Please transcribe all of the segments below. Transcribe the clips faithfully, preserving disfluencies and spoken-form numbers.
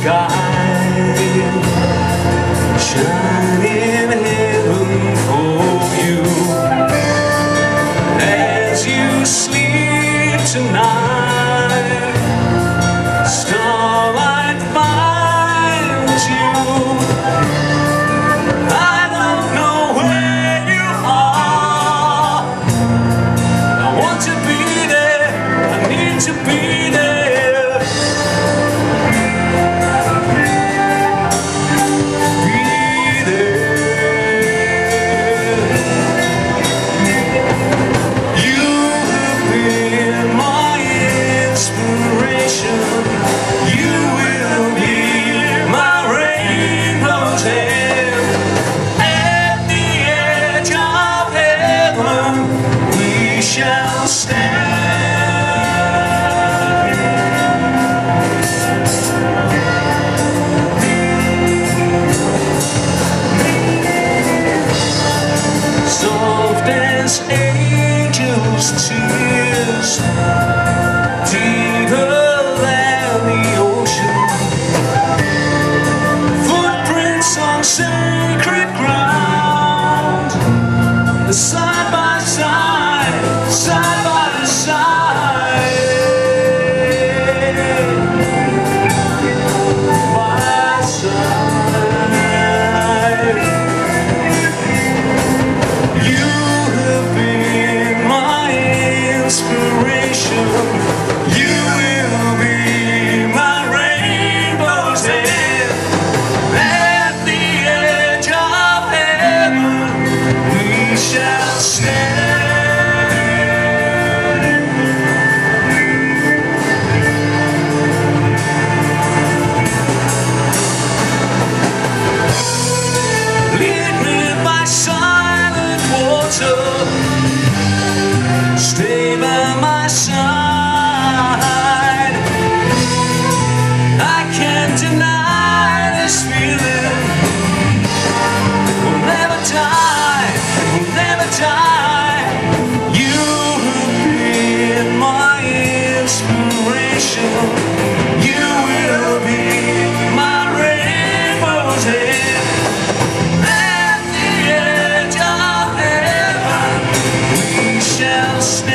sky, shining heaven for you. As you sleep tonight, starlight finds you. I don't know where you are. I want to be there, I need to be there. Shall stand. Soft as angels' tears, deeper than the ocean, footprints on sacred ground, side by side, side by side, by side. You have been my inspiration. You will be my rainbow's end. At the edge of heaven we shall stand. Stay by my side. I can't deny this feeling. We'll never die, we'll never die. You have been my inspiration. You will be my rainbow's end. At the edge of heaven we shall stand.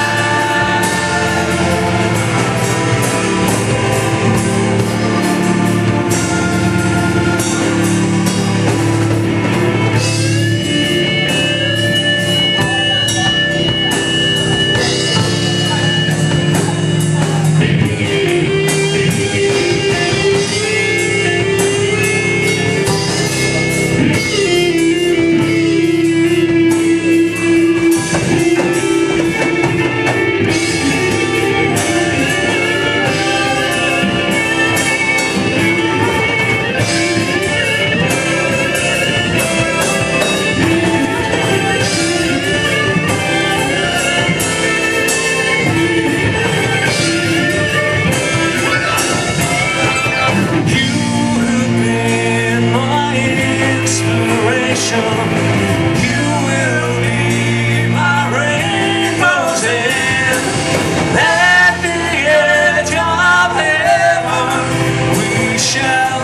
You will be my rainbow's end. At the edge of heaven we shall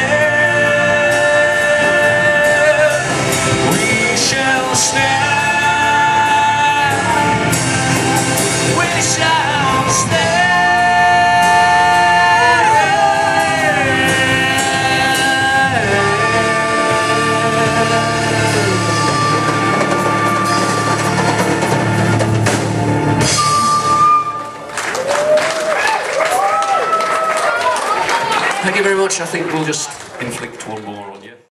stand. We shall stand. We shall stand. Thank you very much. I think we'll just inflict one more on you.